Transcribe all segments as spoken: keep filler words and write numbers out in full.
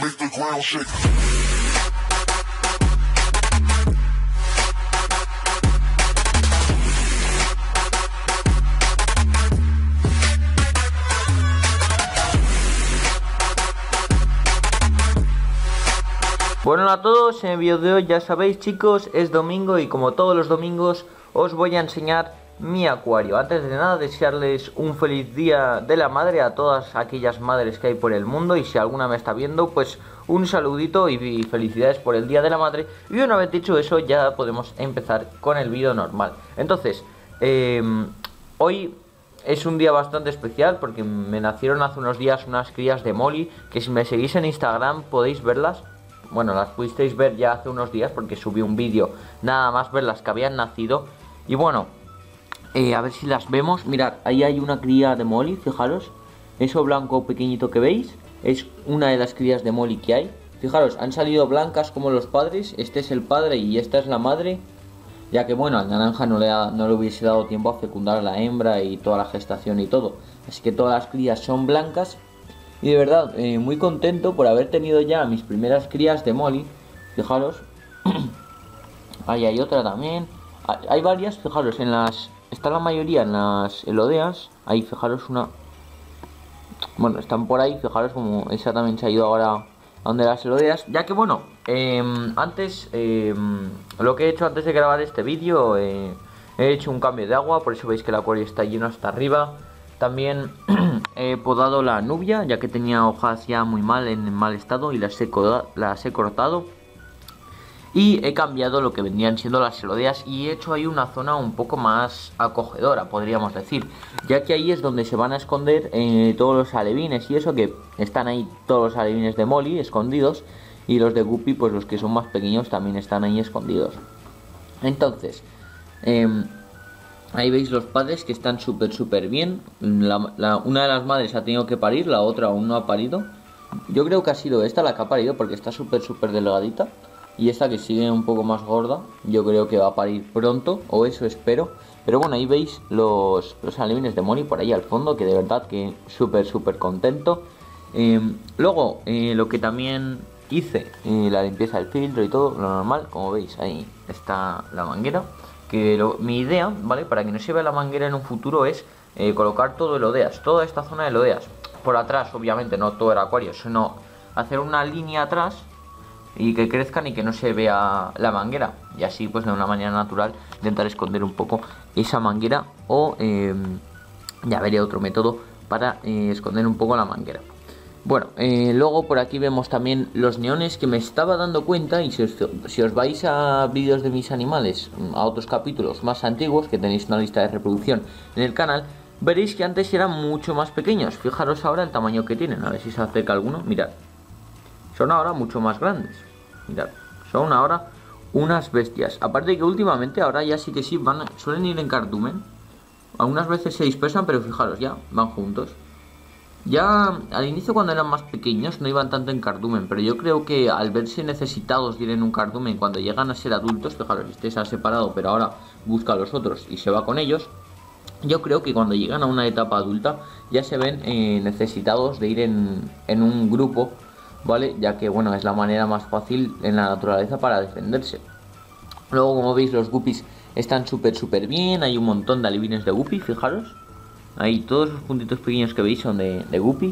make the ground shake. Bueno a todos, en el vídeo de hoy ya sabéis chicos, es domingo y como todos los domingos os voy a enseñar mi acuario. Antes de nada desearles un feliz día de la madre a todas aquellas madres que hay por el mundo, y si alguna me está viendo pues un saludito y felicidades por el día de la madre. Y una vez dicho eso ya podemos empezar con el vídeo normal. Entonces, eh, hoy es un día bastante especial porque me nacieron hace unos días unas crías de Molly, que si me seguís en Instagram podéis verlas. Bueno, las pudisteis ver ya hace unos días porque subí un vídeo nada más ver las que habían nacido. Y bueno, eh, a ver si las vemos. Mirad, ahí hay una cría de Molly, fijaros. Eso blanco pequeñito que veis es una de las crías de Molly que hay. Fijaros, han salido blancas como los padres. Este es el padre y esta es la madre. Ya que bueno, al naranja no le, ha, no le hubiese dado tiempo a fecundar a la hembra y toda la gestación y todo. Así que todas las crías son blancas. Y de verdad, eh, muy contento por haber tenido ya mis primeras crías de Molly. Fijaros. Ahí hay otra también. Hay, hay varias, fijaros, en las... Está la mayoría en las elodeas. Ahí, fijaros una... Bueno, están por ahí, fijaros como esa también se ha ido ahora a donde las elodeas. Ya que bueno, eh, antes, eh, lo que he hecho antes de grabar este vídeo, eh, he hecho un cambio de agua. Por eso veis que el acuario está lleno hasta arriba. También he podado la nubia, ya que tenía hojas ya muy mal, en mal estado, y las he, las he cortado. Y he cambiado lo que vendrían siendo las elodeas y he hecho ahí una zona un poco más acogedora, podríamos decir. Ya que ahí es donde se van a esconder eh, todos los alevines y eso, que están ahí todos los alevines de Molly escondidos. Y los de Guppy, pues los que son más pequeños también están ahí escondidos. Entonces... Eh, ahí veis los padres que están súper súper bien. la, la, Una de las madres ha tenido que parir, la otra aún no ha parido. Yo creo que ha sido esta la que ha parido porque está súper súper delgadita. Y esta que sigue un poco más gorda, yo creo que va a parir pronto, o eso espero. Pero bueno, ahí veis los, los alevines de Molly por ahí al fondo, que de verdad que súper súper contento. eh, Luego, eh, lo que también hice, eh, la limpieza del filtro y todo, lo normal. Como veis, ahí está la manguera. Que lo, mi idea, ¿vale? Para que no se vea la manguera en un futuro es eh, colocar todo elodeas, toda esta zona de elodeas. Por atrás, obviamente, no todo el acuario, sino hacer una línea atrás y que crezcan y que no se vea la manguera. Y así, pues de una manera natural, intentar esconder un poco esa manguera. O eh, ya veré otro método para eh, esconder un poco la manguera. Bueno, eh, luego por aquí vemos también los neones, que me estaba dando cuenta, y si os, si os vais a vídeos de mis animales, a otros capítulos más antiguos, que tenéis una lista de reproducción en el canal, veréis que antes eran mucho más pequeños. Fijaros ahora el tamaño que tienen, a ver si se acerca alguno, mirad. Son ahora mucho más grandes, mirad, son ahora unas bestias. Aparte de que últimamente ahora ya sí que sí, van, suelen ir en cardumen. Algunas veces se dispersan, pero fijaros, ya van juntos. Ya al inicio, cuando eran más pequeños, no iban tanto en cardumen, pero yo creo que al verse necesitados de ir en un cardumen cuando llegan a ser adultos, fijaros, este se ha separado pero ahora busca a los otros y se va con ellos. Yo creo que cuando llegan a una etapa adulta ya se ven eh, necesitados de ir en, en un grupo, ¿vale? Ya que bueno, es la manera más fácil en la naturaleza para defenderse. Luego, como veis, los guppies están súper súper bien. Hay un montón de alevines de guppy, fijaros. Ahí todos los puntitos pequeños que veis son de, de Guppy.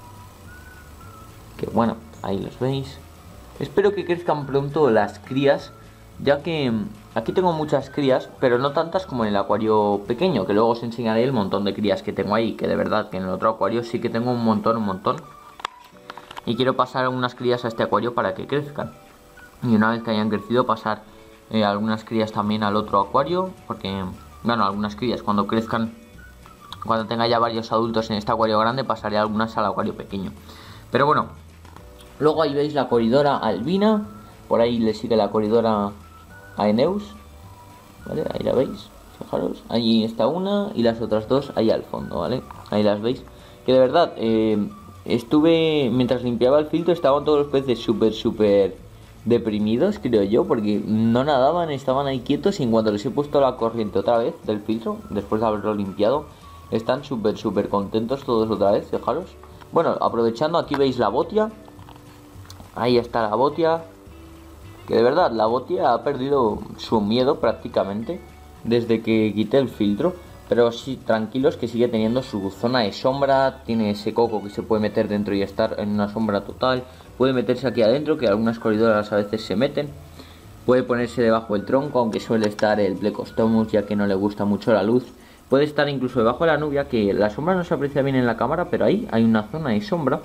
Que bueno, ahí los veis. Espero que crezcan pronto las crías, ya que aquí tengo muchas crías, pero no tantas como en el acuario pequeño, que luego os enseñaré el montón de crías que tengo ahí. Que de verdad que en el otro acuario sí que tengo un montón, un montón. Y quiero pasar unas crías a este acuario para que crezcan. Y una vez que hayan crecido, pasar eh, algunas crías también al otro acuario. Porque, bueno, algunas crías cuando crezcan... Cuando tenga ya varios adultos en este acuario grande, pasaré algunas al acuario pequeño. Pero bueno, luego ahí veis la coridora albina. Por ahí le sigue la coridora aeneus, ¿vale? Ahí la veis, fijaros. Allí está una y las otras dos ahí al fondo, ¿vale? Ahí las veis. Que de verdad, eh, estuve, mientras limpiaba el filtro, estaban todos los peces súper, súper deprimidos, creo yo, porque no nadaban, estaban ahí quietos. Y en cuanto les he puesto la corriente otra vez del filtro, después de haberlo limpiado, están súper súper contentos todos otra vez, fijaros. Bueno, aprovechando, aquí veis la botia, Ahí está la botia. Que de verdad, la botia ha perdido su miedo prácticamente desde que quité el filtro. Pero sí, tranquilos que sigue teniendo su zona de sombra. Tiene ese coco que se puede meter dentro y estar en una sombra total. Puede meterse aquí adentro, que algunas corridoras a veces se meten. Puede ponerse debajo del tronco, aunque suele estar el Plecostomus, ya que no le gusta mucho la luz. Puede estar incluso debajo de la nubia, que la sombra no se aprecia bien en la cámara, pero ahí hay una zona de sombra.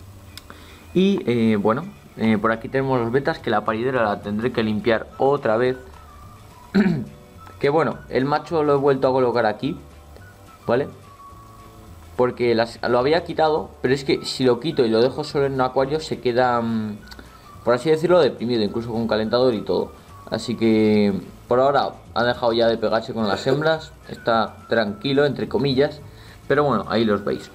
Y eh, bueno, eh, por aquí tenemos los betas, que la paridera la tendré que limpiar otra vez. Que bueno, el macho lo he vuelto a colocar aquí, ¿vale? Porque las, lo había quitado, pero es que si lo quito y lo dejo solo en un acuario se queda, mmm, por así decirlo, deprimido, incluso con calentador y todo. Así que por ahora ha dejado ya de pegarse con las hembras, está tranquilo, entre comillas, pero bueno, ahí los veis.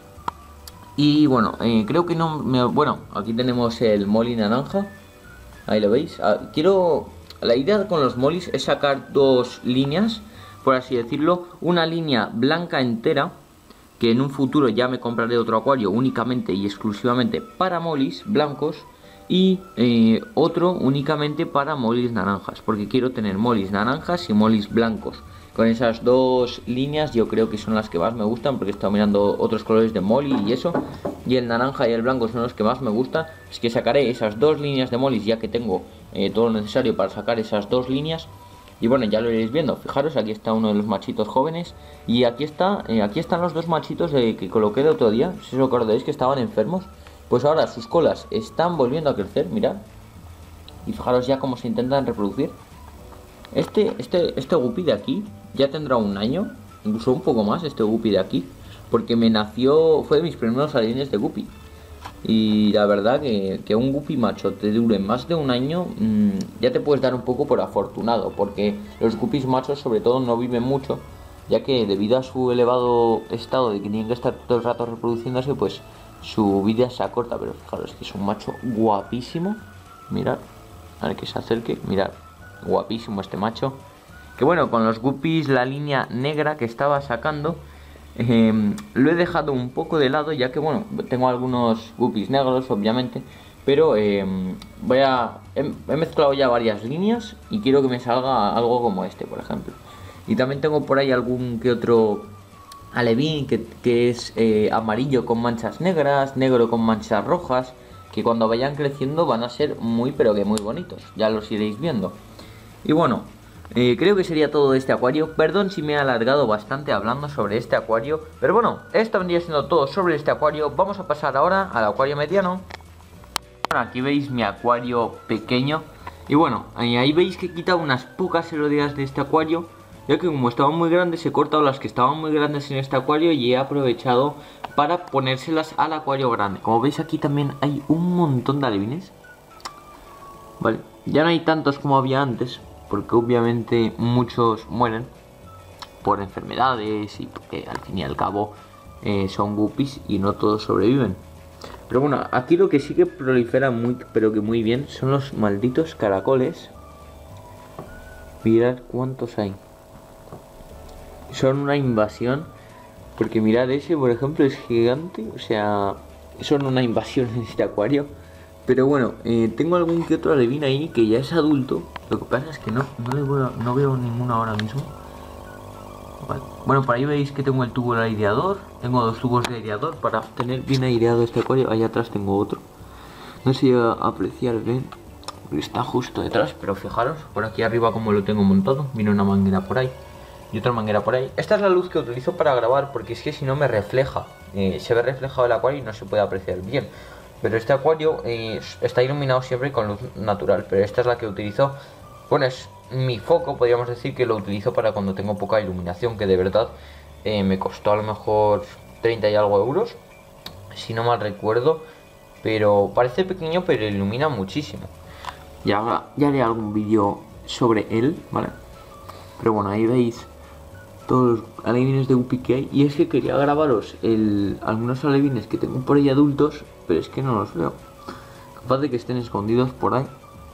Y bueno, eh, creo que no me... Bueno, aquí tenemos el molly naranja, ahí lo veis. Ah, quiero... La idea con los molis es sacar dos líneas, por así decirlo. Una línea blanca entera, que en un futuro ya me compraré otro acuario únicamente y exclusivamente para molis blancos. Y eh, otro únicamente para molis naranjas, porque quiero tener molis naranjas y molis blancos. Con esas dos líneas yo creo que son las que más me gustan, porque he estado mirando otros colores de molly y eso. Y el naranja y el blanco son los que más me gustan. Así que sacaré esas dos líneas de molis, ya que tengo eh, todo lo necesario para sacar esas dos líneas. Y bueno, ya lo iréis viendo. Fijaros, aquí está uno de los machitos jóvenes. Y aquí está, eh, aquí están los dos machitos de, que coloqué el otro día. Si os acordáis que estaban enfermos. Pues ahora sus colas están volviendo a crecer, mirad. Y fijaros ya cómo se intentan reproducir. Este, este, este guppy de aquí ya tendrá un año, incluso un poco más, este guppy de aquí. Porque me nació, fue de mis primeros alines de guppy. Y la verdad que, que un guppy macho te dure más de un año, mmm, ya te puedes dar un poco por afortunado. Porque los guppies machos sobre todo no viven mucho, ya que debido a su elevado estado de que tienen que estar todo el rato reproduciéndose, pues su vida se acorta. Pero fijaros que es un macho guapísimo. Mirad, a ver que se acerque, mirad, guapísimo este macho. Que bueno, con los guppies, la línea negra que estaba sacando, eh, lo he dejado un poco de lado, ya que bueno, tengo algunos guppies negros obviamente, pero eh, voy a he, he mezclado ya varias líneas y quiero que me salga algo como este, por ejemplo. Y también tengo por ahí algún que otro alevín que, que es eh, amarillo con manchas negras, negro con manchas rojas, que cuando vayan creciendo van a ser muy pero que muy bonitos, ya los iréis viendo. Y bueno, Eh, creo que sería todo de este acuario. Perdón si me he alargado bastante hablando sobre este acuario, pero bueno, esto vendría siendo todo sobre este acuario. Vamos a pasar ahora al acuario mediano. Bueno, aquí veis mi acuario pequeño. Y bueno, ahí veis que he quitado unas pocas herodías de este acuario, ya que como estaban muy grandes he cortado las que estaban muy grandes en este acuario y he aprovechado para ponérselas al acuario grande. Como veis aquí también hay un montón de alevines. Vale, ya no hay tantos como había antes, porque obviamente muchos mueren por enfermedades y porque al fin y al cabo eh, son guppies y no todos sobreviven. Pero bueno, aquí lo que sí que prolifera muy, pero que muy bien, son los malditos caracoles. Mirad cuántos hay. Son una invasión, porque mirad ese por ejemplo es gigante, o sea, son una invasión en este acuario. Pero bueno, eh, tengo algún que otro alevín ahí que ya es adulto. Lo que pasa es que no, no, le veo, no veo ninguno ahora mismo. Vale. Bueno, por ahí veis que tengo el tubo del aireador. Tengo dos tubos de aireador para tener bien aireado este acuario. Ahí atrás tengo otro. No sé si a apreciar bien, porque está justo detrás. Pero fijaros, por aquí arriba como lo tengo montado. Viene una manguera por ahí y otra manguera por ahí. Esta es la luz que utilizo para grabar, porque es que si no me refleja. eh, Se ve reflejado el acuario y no se puede apreciar bien. Pero este acuario eh, está iluminado siempre con luz natural, pero esta es la que utilizo. Bueno, es mi foco, podríamos decir que lo utilizo para cuando tengo poca iluminación, que de verdad eh, me costó a lo mejor treinta y algo euros, si no mal recuerdo. Pero parece pequeño, pero ilumina muchísimo. Ya, ya haré algún vídeo sobre él, ¿vale? Pero bueno, ahí veis todos los alevines de guppy que hay. Y es que quería grabaros el, algunos alevines que tengo por ahí adultos, pero es que no los veo. Capaz de que estén escondidos por ahí.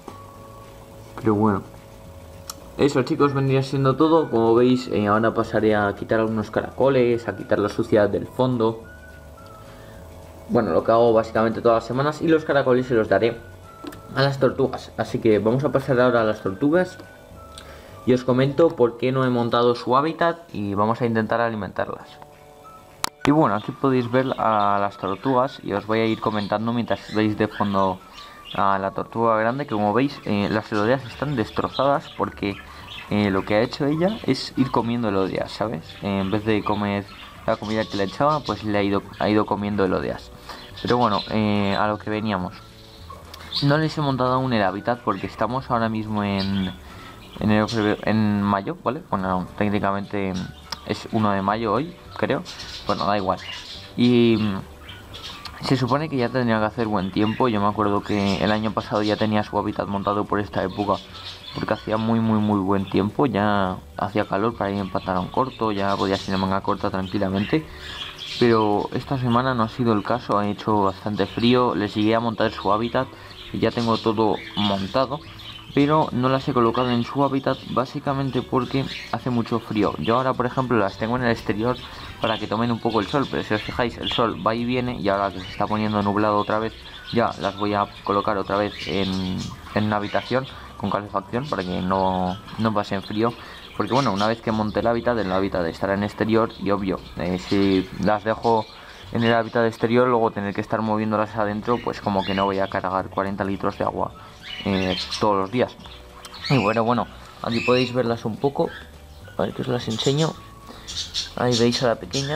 Pero bueno, eso chicos, vendría siendo todo. Como veis, eh, ahora pasaré a quitar algunos caracoles, a quitar la suciedad del fondo. Bueno, lo que hago básicamente todas las semanas. Y los caracoles se los daré a las tortugas. Así que vamos a pasar ahora a las tortugas y os comento por qué no he montado su hábitat y vamos a intentar alimentarlas. Y bueno, aquí podéis ver a las tortugas y os voy a ir comentando mientras veis de fondo a la tortuga grande, que como veis eh, las elodias están destrozadas porque eh, lo que ha hecho ella es ir comiendo elodias, ¿sabes? Eh, en vez de comer la comida que le echaba, pues le ha ido, ha ido comiendo elodias. Pero bueno, eh, a lo que veníamos. No les he montado aún el hábitat porque estamos ahora mismo en, enero, febrero, en mayo, ¿vale? Bueno, técnicamente es uno de mayo hoy, creo. Bueno, da igual. Y se supone que ya tendría que hacer buen tiempo. Yo me acuerdo que el año pasado ya tenía su hábitat montado por esta época, porque hacía muy muy muy buen tiempo. Ya hacía calor para ir en pantalón corto, ya podía ir en manga corta tranquilamente. Pero esta semana no ha sido el caso, ha hecho bastante frío. Les llegué a montar su hábitat y ya tengo todo montado, pero no las he colocado en su hábitat básicamente porque hace mucho frío. Yo ahora, por ejemplo, las tengo en el exterior para que tomen un poco el sol, pero si os fijáis, el sol va y viene, y ahora que se está poniendo nublado otra vez, ya las voy a colocar otra vez en, en una habitación con calefacción para que no, no pasen frío. Porque bueno, una vez que monte el hábitat, el hábitat estará en exterior y obvio, eh, si las dejo en el hábitat exterior, luego tener que estar moviéndolas adentro, pues como que no voy a cargar cuarenta litros de agua eh, todos los días. Y bueno, bueno, aquí podéis verlas un poco, a ver que os las enseño. Ahí veis a la pequeña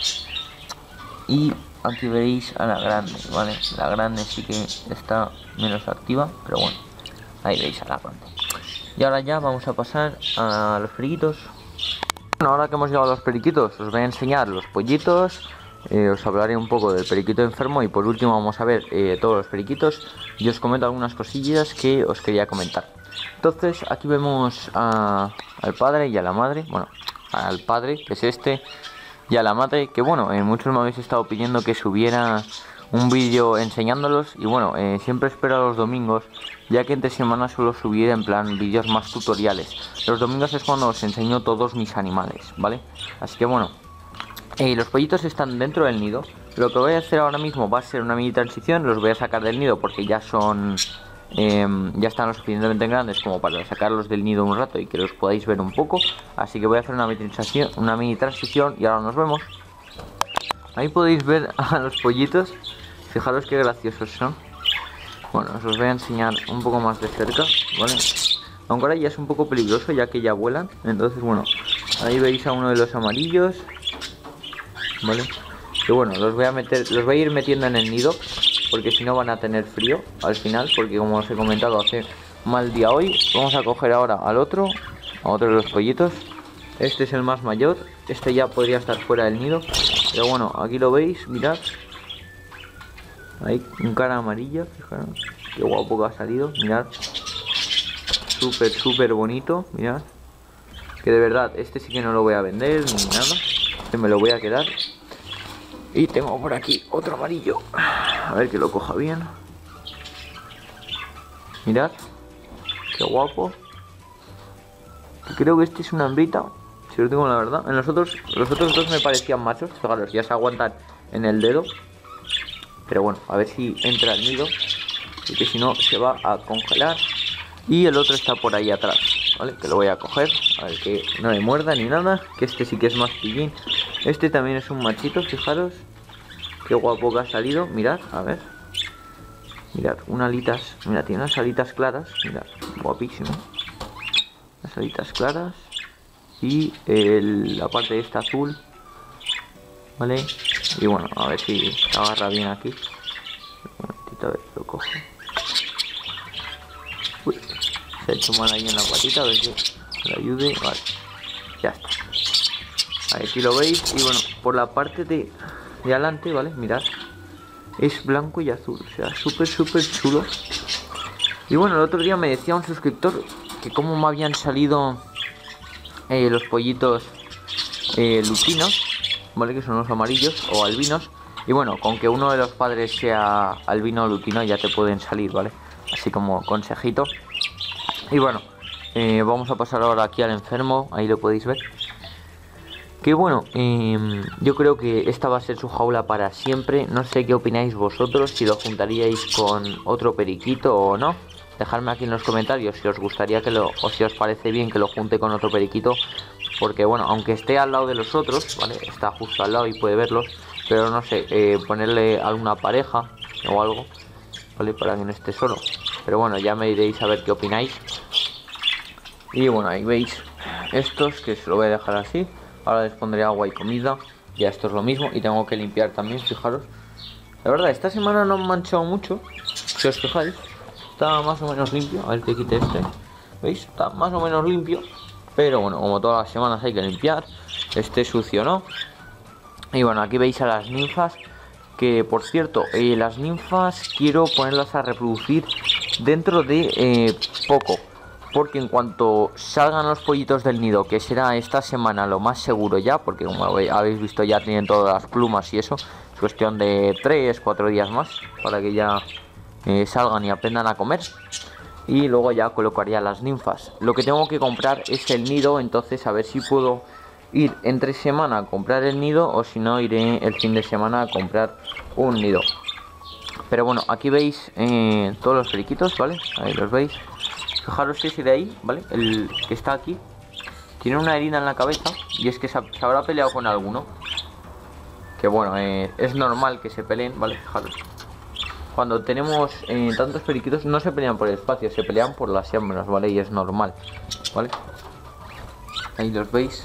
y aquí veis a la grande, ¿vale? La grande sí que está menos activa, pero bueno, ahí veis a la grande. Y ahora ya vamos a pasar a los periquitos. Bueno, ahora que hemos llegado a los periquitos, os voy a enseñar los pollitos. Eh, os hablaré un poco del periquito enfermo y por último vamos a ver eh, todos los periquitos y os comento algunas cosillas que os quería comentar. Entonces aquí vemos a, al padre y a la madre, bueno, al padre que es este y a la madre que bueno, eh, muchos me habéis estado pidiendo que subiera un vídeo enseñándolos y bueno, eh, siempre espero a los domingos, ya que entre semana suelo subir en plan vídeos más tutoriales. Los domingos es cuando os enseño todos mis animales, ¿vale? Así que bueno, Eh, los pollitos están dentro del nido. Lo que voy a hacer ahora mismo va a ser una mini transición. Los voy a sacar del nido porque ya son eh, ya están lo suficientemente grandes como para sacarlos del nido un rato y que los podáis ver un poco. Así que voy a hacer una mini transición, una mini transición y ahora nos vemos. Ahí podéis ver a los pollitos. Fijaros qué graciosos son. Bueno, os los voy a enseñar un poco más de cerca, ¿vale? Aunque ahora ya es un poco peligroso ya que ya vuelan. Entonces bueno, ahí veis a uno de los amarillos, ¿vale? Que bueno, los voy a meter, los voy a ir metiendo en el nido porque si no van a tener frío al final, porque como os he comentado hace mal día hoy. Vamos a coger ahora al otro, a otro de los pollitos. Este es el más mayor, este ya podría estar fuera del nido, pero bueno, aquí lo veis, mirad. Ahí un cara amarilla, fijaros, qué guapo que ha salido, mirad. Súper, súper bonito, mirad. Que de verdad, este sí que no lo voy a vender ni nada. Este me lo voy a quedar. Y tengo por aquí otro amarillo. A ver que lo coja bien. Mirad. Qué guapo. Creo que este es una hembrita, si os digo la verdad. En los otros, los otros dos me parecían machos. Fijaros, ya se aguantan en el dedo. Pero bueno, a ver si entra al nido, porque si no se va a congelar. Y el otro está por ahí atrás, ¿vale? Que lo voy a coger, a ver que no le muerda ni nada. Que este sí que es más pillín. Este también es un machito, fijaros. Qué guapo que ha salido, mirad, a ver. Mirad, unas alitas, mira, tiene unas alitas claras, mirad, guapísimo. Las alitas claras. Y el, la parte esta azul, ¿vale? Y bueno, a ver si se agarra bien aquí. Un momentito, a ver, lo cojo. Uy, se ha hecho mal ahí en la patita, a ver que le ayude. Vale, ya está. Aquí lo veis. Y bueno, por la parte de, de adelante, ¿vale? Mirad, es blanco y azul, o sea, súper, súper chulo. Y bueno, el otro día me decía un suscriptor que cómo me habían salido eh, los pollitos eh, lutinos, ¿vale? Que son los amarillos o albinos. Y bueno, con que uno de los padres sea albino o lutino ya te pueden salir, ¿vale? Así como consejito. Y bueno, eh, vamos a pasar ahora aquí al enfermo, ahí lo podéis ver. Que bueno, eh, yo creo que esta va a ser su jaula para siempre. No sé qué opináis vosotros, si lo juntaríais con otro periquito o no. Dejadme aquí en los comentarios si os gustaría que lo, o si os parece bien que lo junte con otro periquito. Porque bueno, aunque esté al lado de los otros, ¿vale? Está justo al lado y puede verlos. Pero no sé, eh, ponerle alguna pareja o algo, ¿vale? Para que no esté solo. Pero bueno, ya me diréis a ver qué opináis. Y bueno, ahí veis estos, que se lo voy a dejar así. Ahora les pondré agua y comida. Ya esto es lo mismo. Y tengo que limpiar también, fijaros. La verdad, esta semana no han manchado mucho, si os fijáis. Está más o menos limpio. A ver que quite este. ¿Veis? Está más o menos limpio. Pero bueno, como todas las semanas hay que limpiar. Este sucio, ¿no? Y bueno, aquí veis a las ninfas. Que por cierto, eh, las ninfas quiero ponerlas a reproducir dentro de eh, poco. Porque en cuanto salgan los pollitos del nido, que será esta semana lo más seguro ya, porque como habéis visto ya tienen todas las plumas y eso, es cuestión de tres cuatro días más para que ya eh, salgan y aprendan a comer. Y luego ya colocaría las ninfas. Lo que tengo que comprar es el nido, entonces a ver si puedo ir entre semana a comprar el nido o si no iré el fin de semana a comprar un nido. Pero bueno, aquí veis eh, todos los periquitos, ¿vale? Ahí los veis. Fijaros ese de ahí, ¿vale? El que está aquí tiene una herida en la cabeza y es que se, se habrá peleado con alguno. Que bueno, eh, es normal que se peleen, ¿vale? Fijaros. Cuando tenemos eh, tantos periquitos no se pelean por el espacio, se pelean por las hembras, ¿vale? Y es normal, ¿vale? Ahí los veis.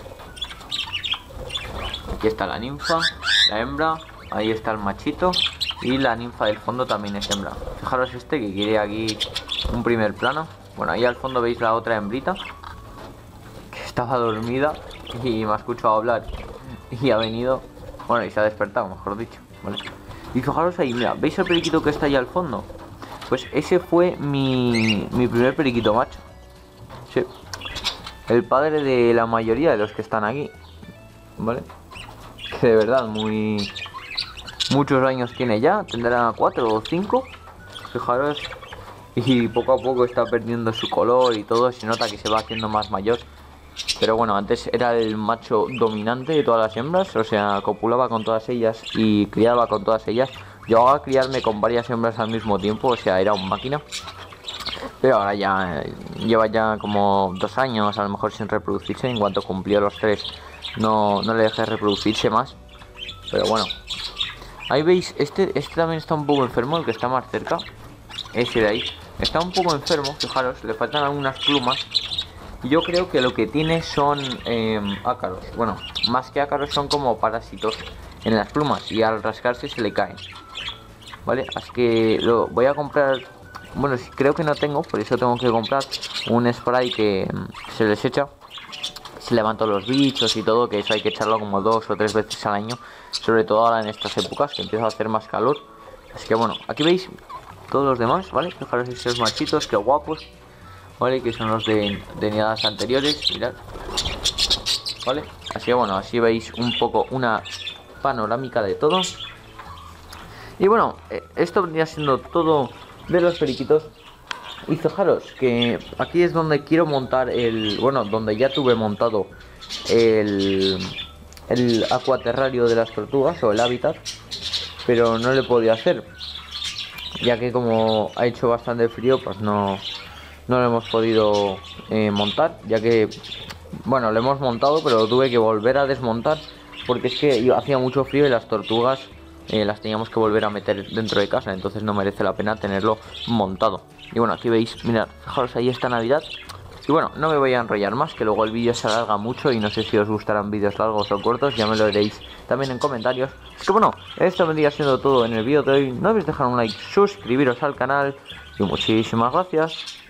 Aquí está la ninfa, la hembra, ahí está el machito y la ninfa del fondo también es hembra. Fijaros este que quiere aquí un primer plano. Bueno, ahí al fondo veis la otra hembrita que estaba dormida y me ha escuchado hablar y ha venido, bueno, y se ha despertado, mejor dicho, ¿vale? Y fijaros ahí, mira, ¿veis el periquito que está ahí al fondo? Pues ese fue mi, mi primer periquito macho. Sí. El padre de la mayoría de los que están aquí, ¿vale? Que de verdad, muy... muchos años tiene ya, tendrá cuatro o cinco. Fijaros. Y poco a poco está perdiendo su color y todo, se nota que se va haciendo más mayor. Pero bueno, antes era el macho dominante de todas las hembras, o sea, copulaba con todas ellas y criaba con todas ellas. Yo a criarme con varias hembras al mismo tiempo, o sea, era un máquina. Pero ahora ya eh, lleva ya como dos años a lo mejor sin reproducirse. En cuanto cumplió los tres no, no le dejé reproducirse más. Pero bueno, ahí veis, este, este también está un poco enfermo, el que está más cerca. Ese de ahí está un poco enfermo, fijaros, le faltan algunas plumas. Y yo creo que lo que tiene son eh, ácaros. Bueno, más que ácaros son como parásitos en las plumas y al rascarse se le caen. Vale, así que lo voy a comprar. Bueno, creo que no tengo, por eso tengo que comprar un spray que se les echa. Se levantan los bichos y todo, que eso hay que echarlo como dos o tres veces al año. Sobre todo ahora en estas épocas que empieza a hacer más calor. Así que bueno, aquí veis todos los demás, ¿vale? Fijaros esos machitos, qué guapos, ¿vale? Que son los de, de nidadas anteriores, mirad, ¿vale? Así que bueno, así veis un poco una panorámica de todo. Y bueno, esto vendría siendo todo de los periquitos. Y fijaros que aquí es donde quiero montar el... Bueno, donde ya tuve montado el, el acuaterrario de las tortugas o el hábitat. Pero no lo he podido hacer, ya que como ha hecho bastante frío, pues no, no lo hemos podido eh, montar. Ya que, bueno, lo hemos montado, pero lo tuve que volver a desmontar, porque es que hacía mucho frío y las tortugas eh, las teníamos que volver a meter dentro de casa. Entonces no merece la pena tenerlo montado. Y bueno, aquí veis, mirad, fijaros ahí esta Navidad. Y bueno, no me voy a enrollar más, que luego el vídeo se alarga mucho y no sé si os gustarán vídeos largos o cortos, ya me lo diréis también en comentarios. Es que bueno, esto vendría siendo todo en el vídeo de hoy. No olvidéis dejar un like, suscribiros al canal y muchísimas gracias.